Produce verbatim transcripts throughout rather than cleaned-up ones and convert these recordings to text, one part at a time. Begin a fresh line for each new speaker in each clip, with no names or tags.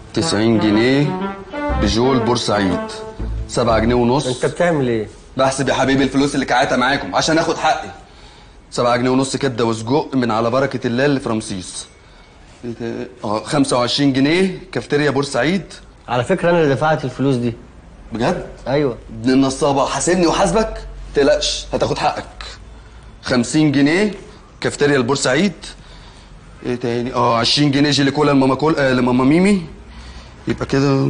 تسعين جنيه بجول بورسعيد، سبعة جنيه ونص.
انت بتعمل ايه؟
بحسب يا حبيبي الفلوس اللي كعاتة معاكم عشان اخد حقي. سبعة جنيه ونص كبده وسجق من على بركه الله اللي في رمسيس. اه خمسة وعشرين جنيه كافتيريا بورسعيد.
على فكره انا اللي دفعت الفلوس دي.
بجد؟
ايوه.
ابن النصابه، حاسبني وحاسبك، متقلقش هتاخد حقك. خمسين جنيه كافتيريا البورسعيد. ايه تاني؟ اه عشرين جنيه جيلي كولا لماما كول آه لماما ميمي. يبقى كده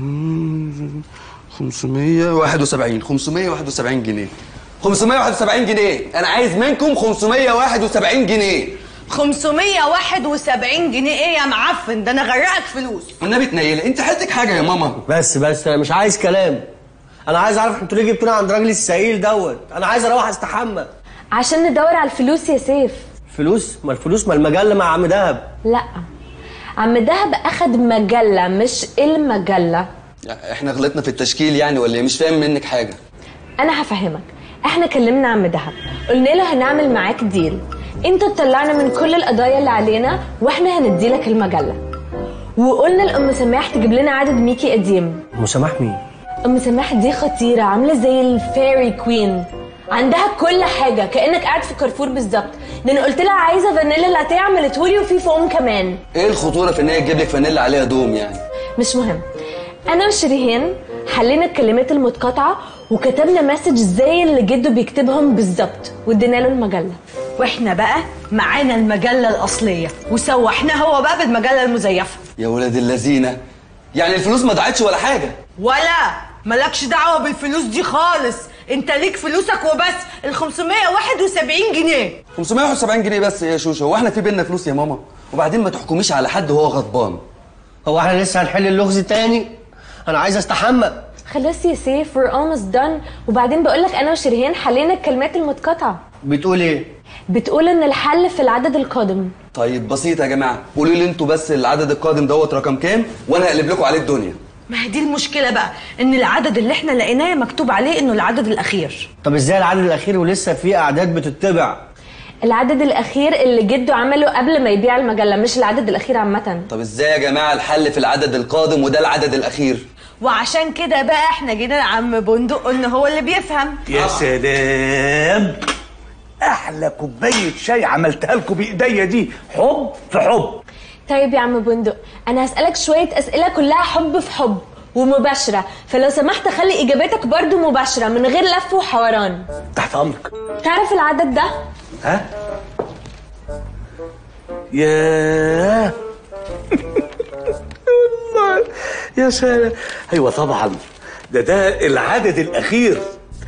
خمسمية وواحد وسبعين. خمسمية وواحد وسبعين جنيه. خمسمية وواحد وسبعين جنيه. انا عايز منكم خمسمية وواحد وسبعين جنيه.
خمسمية وواحد وسبعين جنيه ايه يا معفن؟ ده انا غرقك فلوس.
والنبي تنيلي، انت حالتك حاجه يا ماما.
بس بس انا مش عايز كلام. انا عايز اعرف انتوا ليه جبتونا عند راجل السائل دوت. انا عايز اروح استحمى.
عشان ندور على الفلوس يا سيف.
فلوس؟ ما الفلوس ما المجله مع عم دهب.
لا، عم دهب اخد مجله مش المجله.
احنا غلطنا في التشكيل يعني ولا ايه؟ مش فاهم منك حاجه.
انا هفهمك. احنا كلمنا عم دهب، قلنا له هنعمل معاك ديل، انت تطلعنا من كل القضايا اللي علينا واحنا هنديلك المجله. وقلنا لام سماح تجيب لنا عدد ميكي قديم.
ام سماح مين؟
ام سماح دي خطيره، عامله زي الفيري كوين، عندها كل حاجه كانك قاعد في كارفور بالظبط. ده انا قلت لها عايزه فانيلا لاتيه عملتهولي وفي فوم كمان.
ايه الخطوره في ان هي تجيب لك فانيلا عليها دوم يعني؟
مش مهم. انا وشريهان حلينا الكلمات المتقاطعه وكتبنا مسج زي اللي جده بيكتبهم بالظبط وادينا له المجله.
واحنا بقى معانا المجله الاصليه وسوحناه هو بقى بالمجله المزيفه.
يا ولاد اللذينه، يعني الفلوس ما ضاعتش ولا حاجه؟
ولا مالكش دعوه بالفلوس دي خالص، انت ليك فلوسك وبس. ال خمسمية وواحد وسبعين جنيه.
خمسمية وواحد وسبعين جنيه بس يا شوشه؟ هو احنا في بينا فلوس يا ماما؟ وبعدين ما تحكميش على حد وهو غضبان.
هو احنا لسه هنحل اللغز تاني؟ انا عايز استحمى.
خلاص يا سيف we're almost done. وبعدين بقول لك انا وشريهان حلينا الكلمات المتقاطعه.
بتقول ايه؟
بتقول ان الحل في العدد القادم.
طيب بسيط يا جماعه، قولوا لي انتوا بس العدد القادم دوت رقم كام وانا هقلب لكم عليه الدنيا.
ما هي دي المشكله بقى، ان العدد اللي احنا لقيناه مكتوب عليه انه العدد الاخير.
طب ازاي العدد الاخير ولسه في اعداد بتتبع؟
العدد الاخير اللي جده عمله قبل ما يبيع المجله، مش العدد الاخير عامه.
طب ازاي يا جماعه الحل في العدد القادم وده العدد الاخير؟
وعشان كده بقى احنا جينا لعم بندق قلنا هو اللي بيفهم.
يا سلام، احلى كوبايه شاي عملتها لكم بايديا دي، حب في حب.
طيب يا عم بندق، انا هسألك شوية اسئلة كلها حب في حب ومباشرة، فلو سمحت خلي اجاباتك برضو مباشرة من غير لف وحوران.
تحت امرك.
تعرف العدد ده؟
ها؟ ياه والله يا سلام. ايوه طبعا، ده ده العدد الاخير.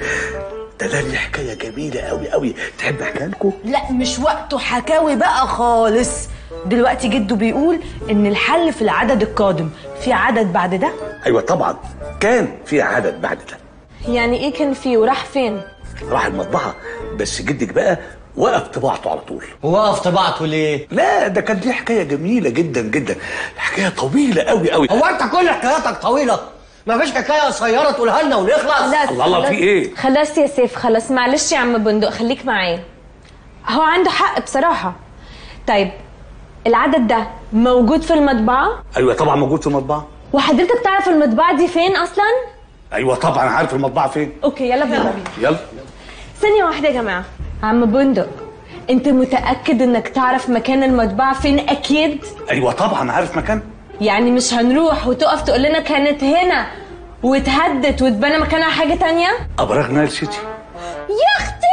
ده ده لي حكايه جميله قوي قوي، تحب احكيها لكم؟
لا مش وقته حكاوي بقى خالص. دلوقتي جده بيقول ان الحل في العدد القادم. في عدد بعد ده؟
ايوه طبعا، كان في عدد بعد ده.
يعني ايه كان فيه وراح فين؟
راح المطبعه، بس جدك بقى وقف طباعته على طول.
وقف طباعته ليه؟
لا ده كان دي حكايه جميله جدا جدا، الحكايه طويله قوي قوي.
هو انت كل حكاياتك طويله؟ ما فيش حكايه قصيره تقولها لنا ونخلص؟
خلاص
الله الله، في ايه؟
خلاص يا سيف، خلاص معلش يا عم بندق، خليك معايا. هو عنده حق بصراحه. طيب العدد ده موجود في المطبعه؟
ايوه طبعا موجود في المطبعه.
وحضرتك تعرف المطبعه دي فين اصلا؟
ايوه طبعا عارف المطبعه فين.
اوكي يلا بينا.
يلا.
ثانيه واحده يا جماعه. عم بندق، انت متاكد انك تعرف مكان المطبعه فين؟ اكيد.
ايوه طبعا عارف مكان.
يعني مش هنروح وتقف تقول لنا كانت هنا واتهدت واتبنى مكانها حاجه تانية؟
ابراج نايل سيتي.
يا اختي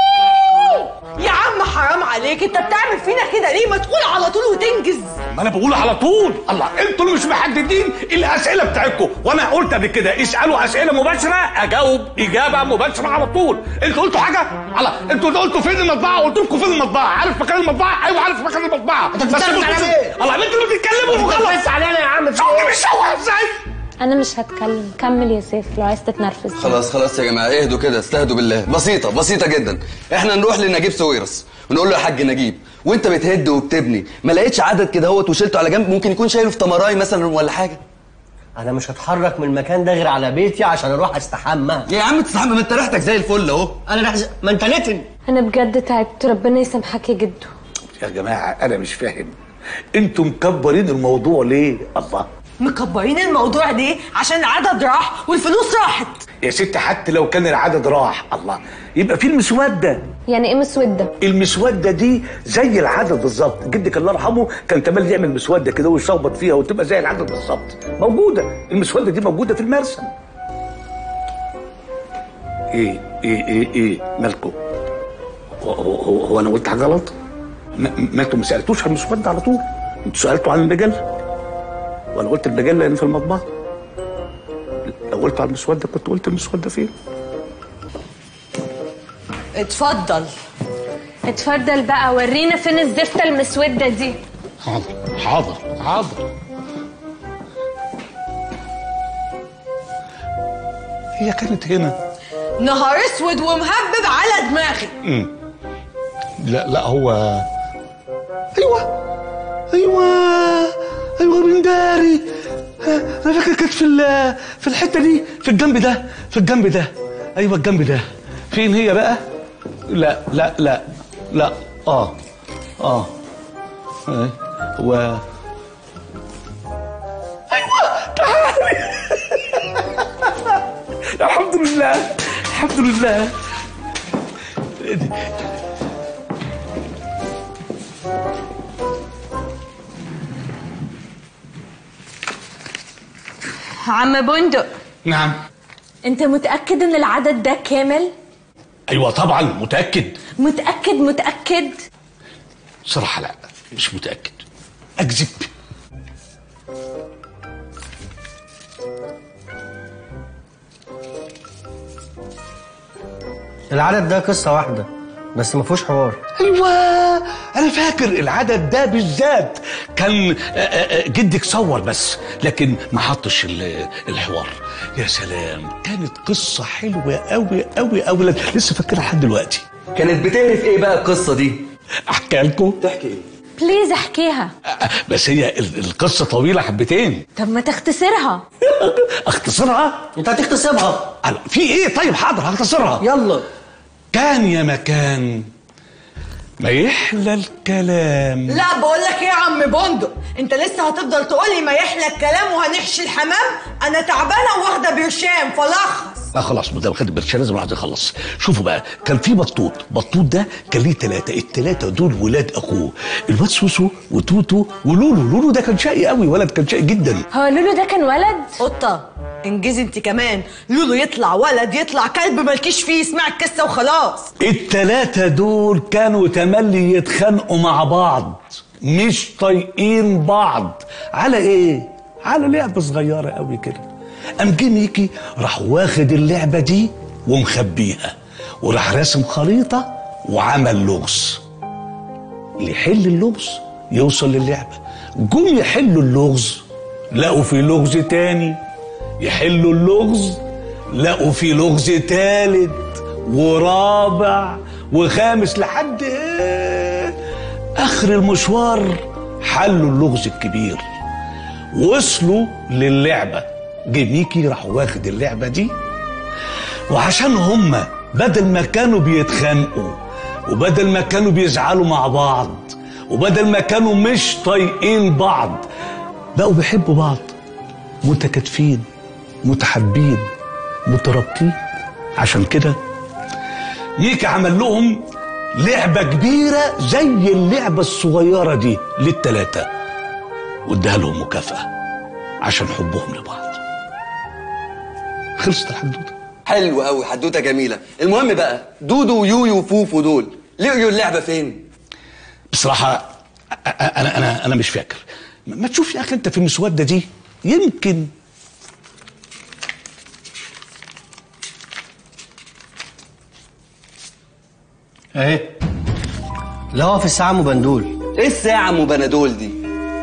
يا عم حرام عليك، انت بتعمل فينا كده ليه؟ ما تقول على طول وتنجز.
ما انا بقول على طول. الله، انتوا اللي مش محددين الاسئله بتاعتكم، وانا قلت قبل كده اسالوا اسئله مباشره اجاوب اجابه مباشره على طول. انتوا قلتوا حاجه؟ الله، انتوا قلتوا فين المطبعه؟ قلت لكم فين المطبعه؟ عارف مكان المطبعه؟ ايوه عارف مكان المطبعه.
انت بتتكلم على ايه؟
الله، انتوا اللي بتتكلموا وخلاص.
بس علينا يا عم.
شوف بيشوه ازاي.
انا مش هتكلم، كمل يا سيف لو عايز تتنرفز.
خلاص خلاص يا جماعه، اهدوا كده، استهدوا بالله. بسيطه بسيطه جدا. احنا نروح لنجيب سويرس ونقول له يا حاج نجيب، وانت بتهد وبتبني ما لقيتش عدد كده اهوت وشلته على جنب؟ ممكن يكون شايله في تمراي مثلا ولا حاجه.
انا مش هتحرك من المكان ده غير على بيتي عشان اروح استحمى.
يا عم تستحمى، ما انت ريحتك زي الفل اهو.
انا رح... ما انت نتن.
انا بجد تعبت، ربنا يسامحك يا جدو.
يا جماعه انا مش فاهم، انتوا مكبرين الموضوع ليه؟ الله،
مكبرين الموضوع ليه؟ عشان العدد راح والفلوس راحت.
يا ست حتى لو كان العدد راح الله يبقى في المسوده.
يعني ايه مسوده؟
المسوده دي زي العدد بالظبط. جدك الله يرحمه كان تملي يعمل مسوده كده ويشخبط فيها وتبقى زي العدد بالظبط. موجوده المسوده دي موجوده في المرسم. ايه ايه ايه ايه مالكم؟ هو, هو, هو انا قلت حاجه غلط؟ ما انتوا ما سالتوش عن المسوده على طول، انتوا سالتوا عن المجله وانا قلت المجله اللي في المطبعه. لو قلت على المسوده كنت قلت المسوده فين؟
اتفضل
اتفضل بقى ورينا فين الزفته المسوده دي.
حاضر حاضر حاضر. هي كانت هنا.
نهار اسود ومهبب على دماغي.
امم لا لا هو ايوه ايوه ايوه من داري. انا فاكر كانت في في الحته دي في الجنب ده في الجنب ده. ايوه الجنب ده. فين هي بقى؟ لا لا لا لا اه اه ايه هو ايوه تعالي. الحمد لله الحمد لله.
عم بندق.
نعم.
انت متاكد ان العدد ده كامل؟
ايوه طبعا متاكد.
متاكد متاكد؟
صراحه لا مش متاكد، اكذب.
العدد ده قصه واحده بس ما فيهوش حوار.
ايوه انا فاكر العدد ده بالذات كان جدك صور بس لكن ما حطش الحوار. يا سلام كانت قصه حلوه قوي قوي قوي لسه فاكرها لحد دلوقتي.
كانت بتعرف ايه بقى القصه دي؟
احكي لكم.
تحكي ايه؟
بليز احكيها.
بس هي القصه طويله حبتين.
طب ما تختصرها.
اختصرها؟
انت هتختصرها.
في ايه؟ طيب حاضر هختصرها.
يلا.
كان يا مكان ما يحلى الكلام.
لا بقول لك ايه يا عم بندق، انت لسه هتفضل تقول لي ما يحلى الكلام وهنحشي الحمام؟ انا تعبانه واخده برشام فلخص.
لا خلاص ما دام خد برشام لازم الواحد يخلص. شوفوا بقى كان في بطوط، بطوط ده كان ليه ثلاثه، الثلاثه دول ولاد اخوه، الواد سوسو وتوتو ولولو. لولو ده كان شقي قوي، ولد كان شقي جدا.
هو لولو ده كان ولد؟
قطه انجزي انت كمان. لولو يطلع ولد يطلع كلب مالكيش فيه، اسمع القصه وخلاص.
الثلاثه دول كانوا تملي يتخانقوا مع بعض، مش طايقين بعض. على ايه؟ على لعبه صغيره قوي كده. قام جه ميكي راح واخد اللعبه دي ومخبيها وراح راسم خريطه وعمل لغز. اللي يحل اللغز يوصل للعبه. جم يحلوا اللغز لقوا في لغز تاني، يحلوا اللغز لقوا في لغز تالت ورابع وخامس لحد ايه اخر المشوار حلوا اللغز الكبير، وصلوا للعبه. جه ميكي راح واخد اللعبه دي، وعشان هما بدل ما كانوا بيتخانقوا وبدل ما كانوا بيزعلوا مع بعض وبدل ما كانوا مش طايقين بعض بقوا بيحبوا بعض، متكاتفين متحابين مترابطين. عشان كده ميكي عمل لهم لعبه كبيره زي اللعبه الصغيره دي للتلاته واداها لهم مكافاه عشان حبهم لبعض. خلصت الحدوته.
حلو قوي، حدوته جميله. المهم بقى دودو ويويو وفوفو دول لقيوا اللعبه فين؟
بصراحه انا انا انا مش فاكر. ما تشوف يا اخي انت في المسوده دي يمكن.
اهي. لا هو في الساعه ام بندول.
ايه الساعه ام بنادول دي؟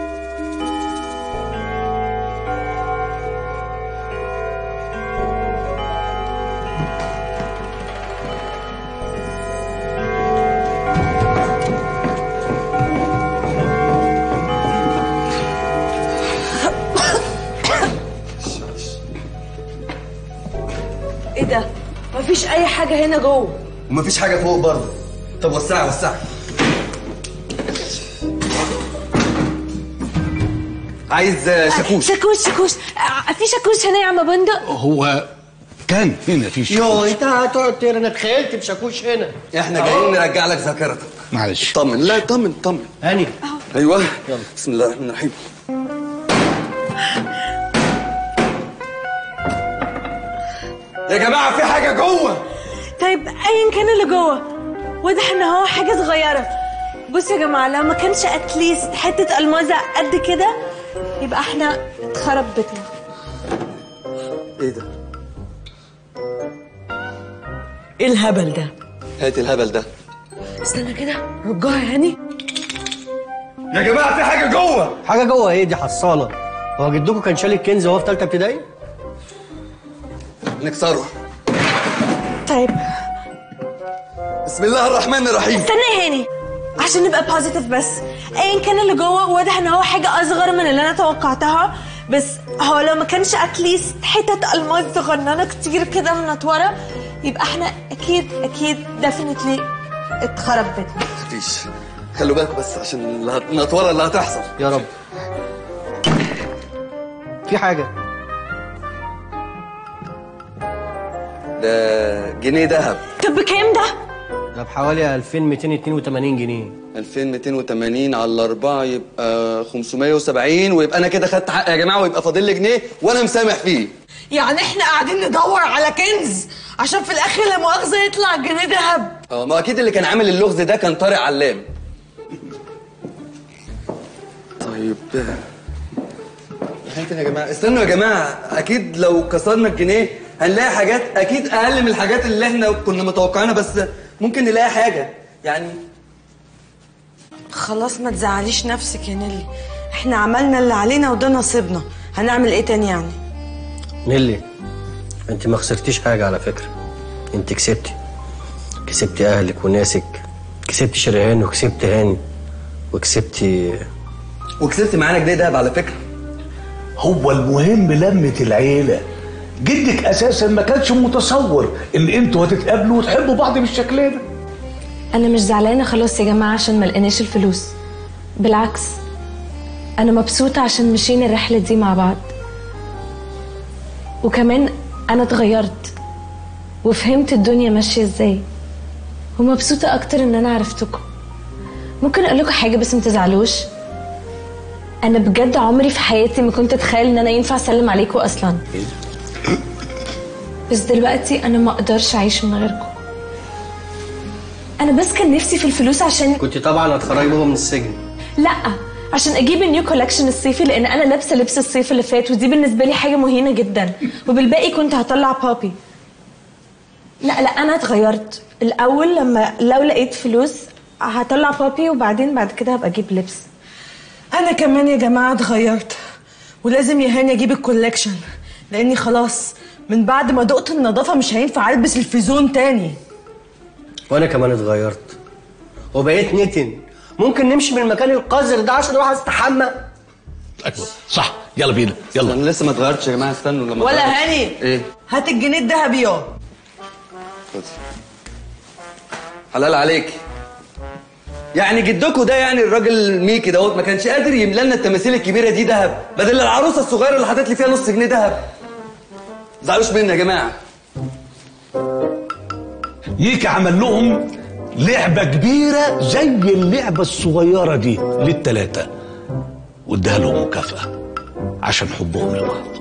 ايه ده؟ مفيش اي حاجه هنا جوه.
ومفيش حاجه فوق برضه. طب وسعي وسعي. عايز آه، شاكوش.
شاكوش شاكوش آه، في شاكوش هنا يا عم بندق؟
هو كان هنا في شاكوش.
يو انت هتقعد تقرا، انا اتخيلت بشاكوش هنا.
احنا جايين نرجع لك ذاكرتك.
معلش.
طمن، لا طمن طمن.
هاني
ايوه
يلا.
بسم الله الرحمن الرحيم. يا جماعه في حاجه جوه.
طيب ايا كان اللي جوه، واضح ان هو حاجه صغيره. بصوا يا جماعه، لو ما كانش اتليست حته المازه قد كده يبقى احنا اتخرب بيتنا.
ايه ده؟
ايه الهبل ده؟
هات الهبل ده.
استنى كده، رجعها يا هاني.
يا جماعه في حاجه جوه.
حاجه جوه ايه؟ دي حصاله. هو جدكم كان شال الكنز وهو في ثالثه ابتدائي؟
نكسره.
طيب
بسم الله الرحمن الرحيم.
استنى يا هاني عشان نبقى بوزيتيف، بس ايا كان اللي جوه واضح ان هو حاجه اصغر من اللي انا توقعتها، بس هو لو ما كانش اتليست حتت الماس صغننه كتير كده منطوره يبقى احنا اكيد اكيد ديفينتلي اتخرب بيتنا.
مفيش، خلوا بالكم بس عشان النطوره اللي هتحصل.
يا رب. في حاجه.
ده جنيه ذهب.
طب بكام ده؟
ده بحوالي ألفين ومئتين واثنين وثمانين جنيه.
ألفين ومئتين وثمانين على الأربعة يبقى خمسمية وسبعين، ويبقى أنا كده خدت حق يا جماعة، ويبقى فاضل لي جنيه وأنا مسامح فيه.
يعني احنا قاعدين ندور على كنز عشان في الاخر لا مؤاخذه يطلع جنيه ذهب؟
اه ما أكيد اللي كان عامل اللغز ده كان طارق علام. طيب هاتوا يا جماعة، استنوا يا جماعة، أكيد لو كسرنا الجنيه هنلاقي حاجات أكيد أقل من الحاجات اللي احنا كنا متوقعينها، بس ممكن نلاقي حاجة يعني.
خلاص ما تزعليش نفسك يا نيلي، احنا عملنا اللي علينا وده نصيبنا، هنعمل ايه تاني يعني؟
نيلي انت ما خسرتيش حاجه على فكره، انت كسبتي. كسبتي اهلك وناسك، كسبتي شريهان وكسبتي هاني وكسبتي
وكسبت معانا جنيه دهب على فكرة.
هو المهم لمة العيلة. جدك أساسا ما كانش متصور إن أنتوا هتتقابلوا وتحبوا بعض بالشكل ده.
انا مش زعلانه خلاص يا جماعه عشان ما لقيناش الفلوس، بالعكس انا مبسوطه عشان مشينا الرحله دي مع بعض، وكمان انا اتغيرت وفهمت الدنيا ماشيه ازاي، ومبسوطه اكتر ان انا عرفتكم. ممكن اقول لكم حاجه بس ما تزعلوش؟ انا بجد عمري في حياتي ما كنت اتخيل ان انا ينفع اسلم عليكم اصلا، بس دلوقتي انا ما اقدرش اعيش من غيركم. انا بس كان نفسي في الفلوس عشان
كنت طبعا هتخرجي بابا من السجن.
لا، عشان اجيب النيو كولكشن الصيفي، لان انا لابسه لبس الصيف اللي فات ودي بالنسبه لي حاجه مهينه جدا، وبالباقي كنت هطلع بابي. لا لا انا اتغيرت. الاول لما لو لقيت فلوس هطلع بابي، وبعدين بعد كده هبقى اجيب لبس.
انا كمان يا جماعه اتغيرت، ولازم يا هاني اجيب الكولكشن، لاني خلاص من بعد ما دقت النظافه مش هينفع البس الفيزون تاني.
وانا كمان اتغيرت وبقيت نتن. ممكن نمشي من المكان القذر ده عشان اروح استحمى؟
أيوة صح، يلا بينا يلا.
أنا لسه ما اتغيرتش يا جماعة، استنوا لما
ولا
أتغير.
هاني
إيه؟
هات الجنيه الذهبي يا
خد. حلال عليك. يعني جدكوا ده يعني الراجل ميكي دوت ما كانش قادر يملى لنا التماثيل الكبيره دي ذهب بدل العروسه الصغيره اللي حاطط لي فيها نص جنيه ذهب. ما تزعلوش مني يا جماعه.
ييكي عمل لهم لعبة كبيرة زي اللعبة الصغيرة دي للتلاتة، واداها لهم مكافأة عشان حبهم لبعض.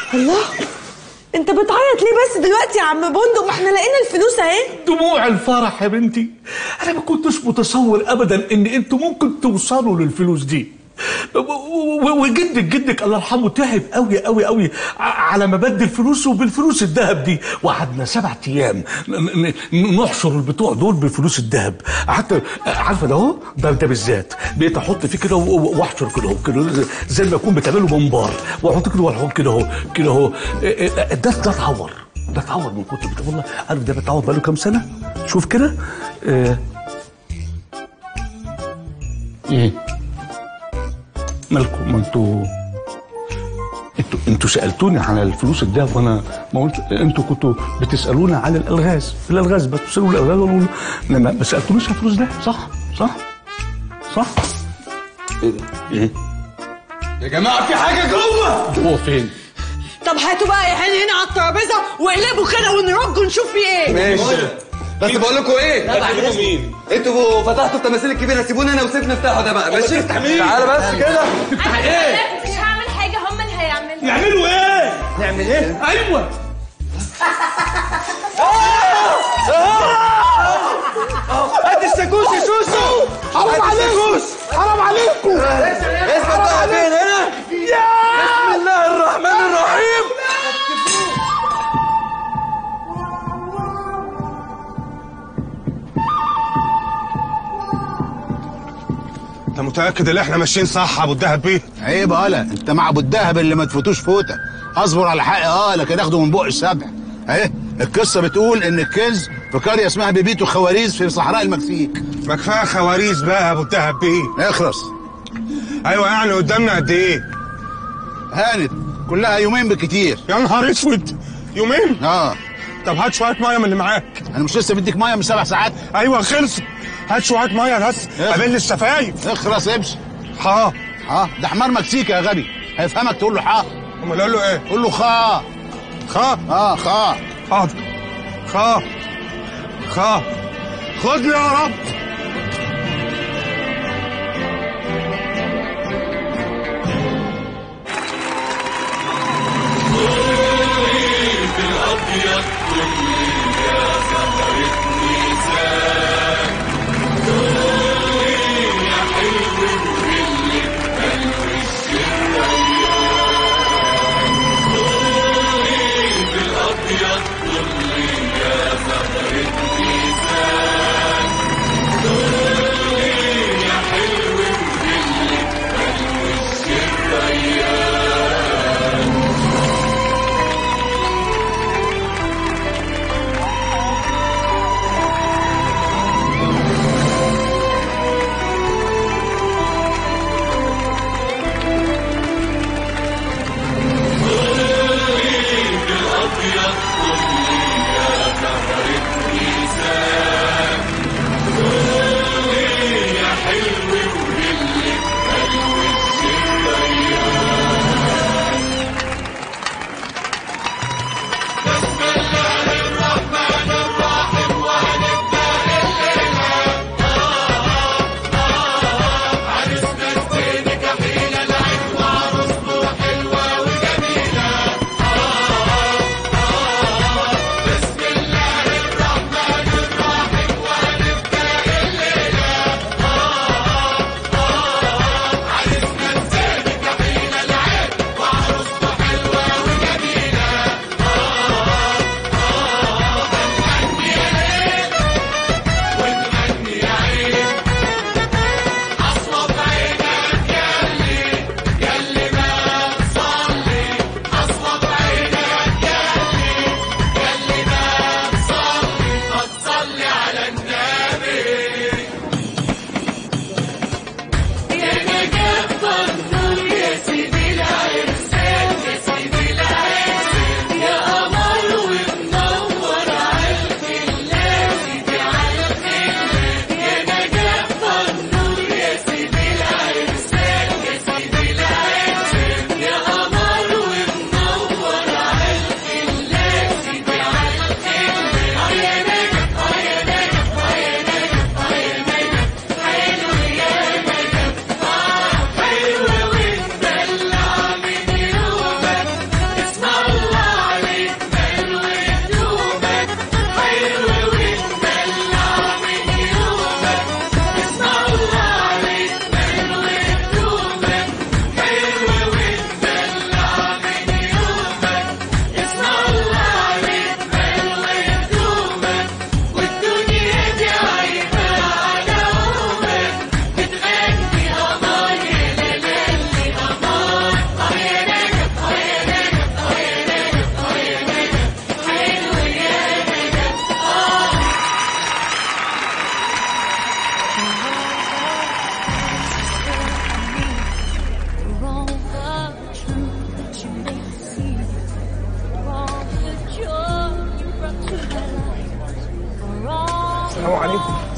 الله، انت بتعيط ليه بس دلوقتي يا عم بندق؟ ما احنا لقينا الفلوس اهي.
دموع الفرح يا بنتي. انا ما كنتش متصور ابدا ان انتوا ممكن توصلوا للفلوس دي. وجدك جدك الله يرحمه تعب قوي قوي قوي على ما بدل فلوسه بالفلوس الذهب دي، وقعدنا سبع ايام نحشر البتوع دول بالفلوس الذهب. قعدت عارفه ده اهو، ده ده بالذات بقيت احط فيه كده واحشر كده اهو كده زي ما يكون بتعمله منبار، واحط كده واحط كده اهو كده اهو. ده ده اتعور، ده اتعور من كتر بتاع. والله عارف ده بيتعور بقاله كام سنه. شوف كده. اه ايه مالكم؟ ما انتوا انتوا انتوا سالتوني على الفلوس الدهب وانا ما قلت. انتوا كنتوا بتسالوني على الالغاز، الالغاز بتسالوا الالغاز ولا ما ما سالتونيش على الفلوس ده. صح صح صح.
ايه ده؟
ايه
يا جماعه في حاجه جوه.
جوه فين؟
طب هاتوا بقى يا هاني هنا على الترابيزه واقلبوا كده ونرج ونشوف في ايه.
ماشي، بس بقول لكم ايه؟
هتجيبوا مين؟
انتوا فتحتوا التماثيل الكبيره، سيبوني انا وسيف نفتحه ده بقى. ماشي تعالى بس كده.
تفتح ايه؟
مش هعمل حاجه، هم اللي هيعملوا.
يعملوا ايه؟
نعمل ايه؟
ايوه
هات الشاكوش يا شوشو.
حرام عليكم، حرام عليكم.
اسمع بقى فين هنا؟ بسم الله الرحمن الرحيم.
انت متاكد ان احنا ماشيين صح يا ابو الدهب بيه؟
عيب هلا، انت مع ابو الدهب اللي ما تفوتوش فوته. اصبر على حقي اه لكن اخده من بق السبع. اهي القصه بتقول ان الكنز في قريه اسمها بيبيتو خواريز في صحراء المكسيك.
ما كفايه خواريز بقى يا ابو الدهب بيه.
اخرس.
ايوه يعني قدامنا قد ايه؟
هانت كلها يومين بالكتير.
يا نهار اسود، يومين؟
اه
طب هات شويه ميه من اللي معاك.
انا مش لسه بديك ميه من سبع ساعات؟
ايوه خلص. هات شويه ميه بس قابل الشفايف.
اخرس امشي.
ها
ها ده حمار مكسيكي يا غبي، هيفهمك تقول له حا.
امال اقول له ايه؟
قول له خا.
خا
اه خا.
حاضر. خا خا خدني يا رب.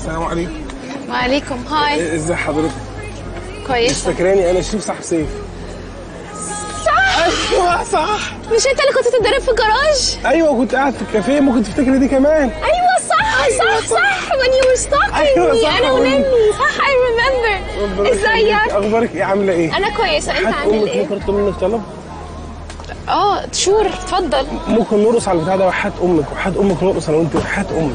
السلام عليكم.
وعليكم هاي.
ازي حضرتك؟
كويس.
مش فاكراني انا شريف صاحب سيف؟
صح.
ايوه صح.
مش انت اللي كنت بتتدرب في الجراج؟
ايوه كنت قاعد في الكافيه، ممكن تفتكري دي كمان.
ايوه صح. أيوة صح صح when you were stalking
أيوة
me.
صح.
انا ونمي صح. I remember. ازيك؟
اخبارك ايه؟ عامله ايه؟
انا كويسه. انت عامل ايه؟
ممكن اطلب منك طلب؟
اه شور اتفضل.
ممكن نرقص على البتاع ده وحات امك وحات امك نرقص انا وانت وحات امك.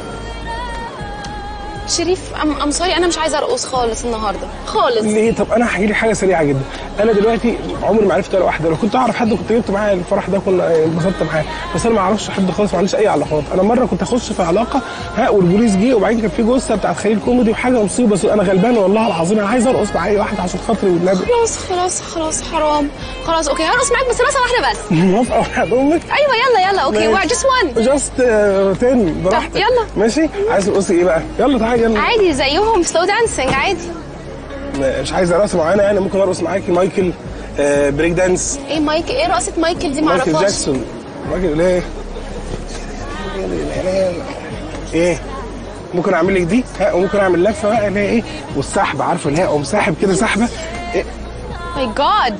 شريف ام ام سوري انا مش عايزه ارقص خالص النهارده خالص.
ليه؟ طب انا هحكي لك حاجه سريعه جدا. انا دلوقتي عمري ما عرفت ولا واحده، لو كنت اعرف حد كنت جبت معايا الفرح ده كنا انبسطت معاه، بس انا ما اعرفش حد خالص، ما عنديش اي علاقات. انا مره كنت اخش في علاقه ها والبوليس جه وبعدين كان في جثه بتاعت خليل كوميدي وحاجه مصيبه، بس انا غلبان والله العظيم انا عايز ارقص مع اي واحد عشان خاطري والنبي.
خلاص خلاص خلاص حرام. خلاص اوكي هرقص معاك بس رقصه واحده بس.
موافقه وحياة امك؟
ايوه يلا يلا اوكي واحد جاست وان.
جاست تاني براحتك.
يلا
ماشي. عايز ترقصي ايه بقى؟ يلا تعالي يلا.
عادي زيهم سلو دانسينج عادي.
مش عايزه رقصه معانا يعني، ممكن ارقص معاكي مايكل آه بريك دانس.
ايه مايك ايه رقصه مايكل دي؟ معرفهاش.
مايكل جاكسون. مايكل ليه؟ ايه؟ ممكن اعمل لك دي ها وممكن اعمل لفه بقى اللي هي ايه والسحب، عارفه اللي هي اقوم ساحب كده سحبه. ايه
ماي جاد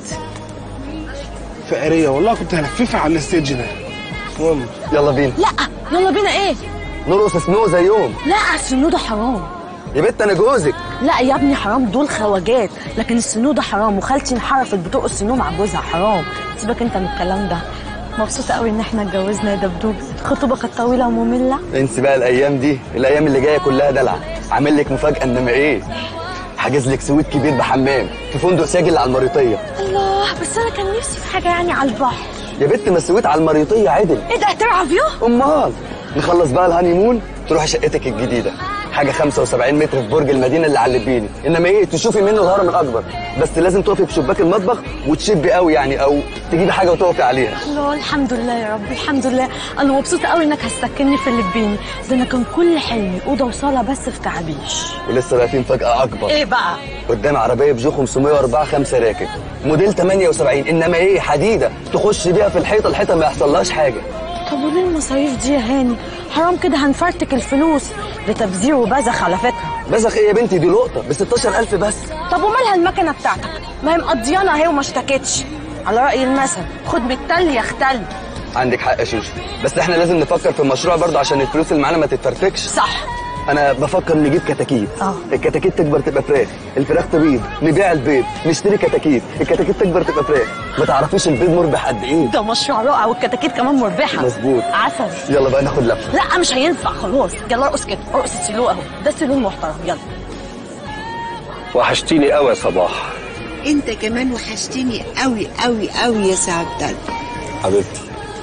فقريه والله كنت هلففها على الستيج ده. المهم
يلا بينا.
لا يلا بينا ايه؟
نرقص سنو زيهم.
لا السنو ده حرام.
يا بنت انا جوزك.
لا يا ابني حرام، دول خواجات، لكن السنو ده حرام، وخالتي انحرفت بترقص سنو مع جوزها حرام. سيبك انت من الكلام ده. مبسوطه قوي ان احنا اتجوزنا يا دبدوب. الخطوبه كانت طويله وممله.
انسي بقى الايام دي، الايام اللي جايه كلها دلع. عامل لك مفاجاه انما ايه؟ حاجز لك سويت كبير بحمام في فندق ساجل على المريطيه.
الله بس انا كان نفسي في حاجه يعني على البحر.
يا بنت ما سويت على المريطيه عدل.
ايه ده هترعى فيو؟
امال نخلص بقى الهانيمون تروحي شقتك الجديده، حاجه خمسة وسبعين متر في برج المدينه اللي على اللبيني، انما ايه تشوفي منه الهرم الاكبر، بس لازم تقفي في شباك المطبخ وتشبي قوي يعني، او تجيبي حاجه وتقفي عليها.
الله الحمد لله يا رب الحمد لله. انا مبسوطه قوي انك هتسكنني في اللبيني ده. انا كان كل حلمي اوضه وصاله بس في تعابيش.
ولسه بقى في مفاجاه اكبر.
ايه بقى؟
قدام عربيه بجو خمسمية وأربعة خمسة راكب موديل تمانية وسبعين، انما ايه حديده تخش بيها في الحيطه، الحيطه ما يحصلهاش حاجه.
طب وليه المصاريف دي يا هاني؟ حرام كده هنفرتك الفلوس. ده تبذير وبذخ على فكره.
بذخ ايه يا بنتي؟ دي لقطه ب ستاشر ألف بس.
طب ومالها المكنه بتاعتك؟ ما هي مقضيانه اهي وما اشتكتش. على راي المثل خد بالتل يختل.
عندك حق يا شوشو، بس احنا لازم نفكر في المشروع برضه عشان الفلوس اللي معانا ما تتفرتكش.
صح.
انا بفكر نجيب كتاكيت.
اه
الكتاكيت تكبر تبقى فراخ، الفراخ تبيض، نبيع البيض، نشتري كتاكيت، الكتاكيت تكبر تبقى فراخ. ما تعرفيش البيض مربح قد ايه؟
ده مشروع رائع والكتاكيت كمان مربحه.
مظبوط.
عسل.
يلا بقى ناخد لفه.
لا مش هينفع خلاص. يلا ارقص كده، ارقص السلو اهو، ده سلو محترم. يلا.
وحشتيني قوي يا صباح.
انت كمان وحشتني قوي قوي قوي يا سي عبد الله
حبيبتي.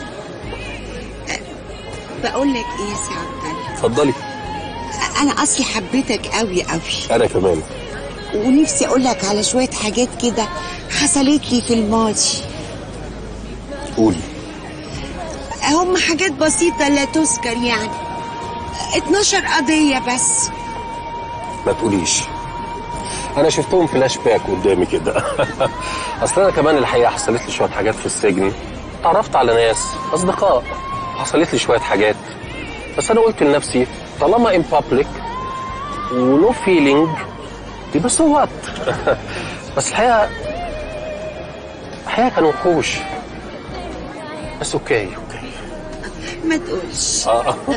بقول لك ايه يا سي عبد الله؟
اتفضلي.
انا اصلي حبيتك قوي قوي.
انا كمان.
ونفسي اقول لك على شويه حاجات كده حصلت لي في الماضي.
قولي.
هم حاجات بسيطه لا تذكر يعني. اتناشر قضيه بس.
ما تقوليش، انا شفتهم فلاش باك قدامي كده. اصل انا كمان الحقيقه حصلت لي شويه حاجات في السجن، تعرفت على ناس اصدقاء، حصلت لي شويه حاجات، بس انا قلت لنفسي طالما ان بابليك ونو فيلينج يبقى سو وات. بس الحقيقه الحقيقه كانوا وحوش، بس اوكي اوكي
ما تقولش.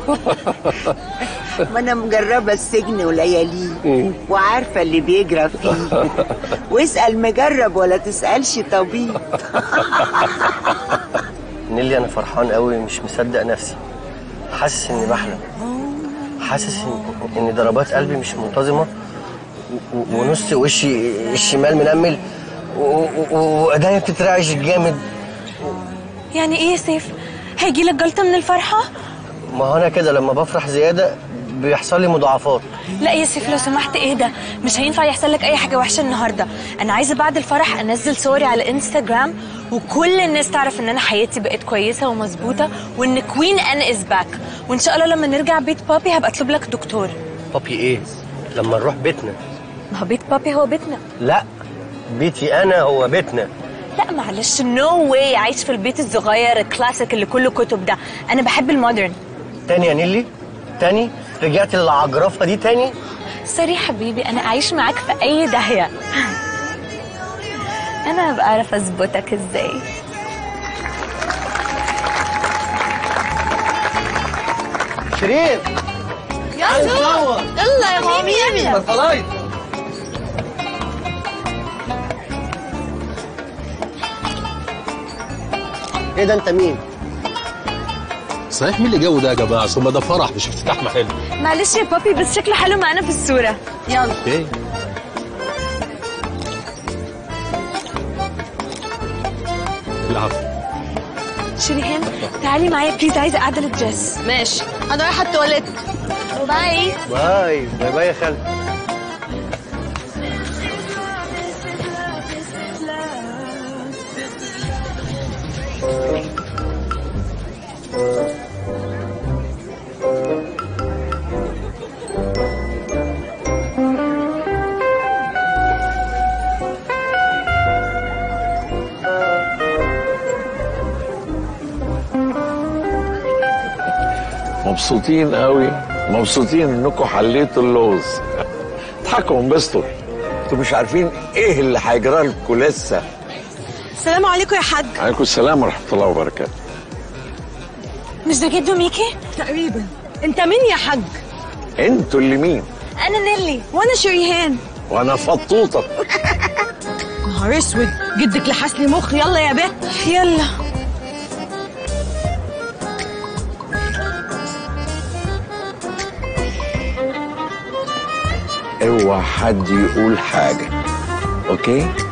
ما انا مجربه السجن ولياليه وعارفه اللي بيجرى فيه. واسال مجرب ولا تسالش طبيب.
نيلي انا فرحان قوي، مش مصدق نفسي، حاسس اني بحلم، حاسس ان ان ضربات قلبي مش منتظمه، ونص وشي الشمال منمل، وايديا بتترعش جامد.
يعني ايه يا سيف؟ هيجيلك جلطه من الفرحه؟
ما هو انا كده لما بفرح زياده بيحصل لي مضاعفات.
لا يا سيف لو سمحت ايه ده؟ مش هينفع يحصل لك اي حاجه وحشه النهارده. انا عايزه بعد الفرح انزل صوري على انستغرام وكل الناس تعرف ان انا حياتي بقت كويسه ومظبوطه، وان كوين ان از باك، وان شاء الله لما نرجع بيت بابي هبقى اطلب لك دكتور.
بابي ايه؟ لما نروح بيتنا.
ما هو بيت بابي هو بيتنا.
لا بيتي انا هو بيتنا.
لا معلش نو واي، عايش في البيت الصغير الكلاسيك اللي كله كتب ده. انا بحب المودرن.
تاني يا نيلي؟ تاني؟ رجعت للعجرفه دي تاني؟
سوري حبيبي، انا اعيش معاك في اي داهيه. انا هبقى اعرف اظبطك ازاي.
شريف
يلا يلا يا مامي يلا.
بطلايط
ايه ده انت مين؟
صحيح مين اللي جو ده يا جماعه؟ ثم ده فرح مش افتتاح محل.
معلش يا بابي بس شكله حلو معانا في الصوره. يلا.
اوكي. العفو.
شريهان تعالي معايا بليز، عايزه اعدل الدريس.
ماشي انا رايحه التواليت.
باي
باي باي باي يا خالد.
مبسوطين قوي، مبسوطين انكم حليتوا اللغز. اضحكوا وانبسطوا، انتوا مش عارفين ايه اللي هيجرى لكم لسه.
السلام عليكم يا حاج.
عليكم السلام ورحمه الله وبركاته.
مش ده جدو ميكي؟ تقريبا. انت مين يا حاج؟
انتوا اللي مين؟
انا نيلي وانا شريهان
وانا فطوطه.
نهار اسود، جدك لحس لي مخ. يلا يا بت يلا.
اوعى حد يقول حاجه، اوكي؟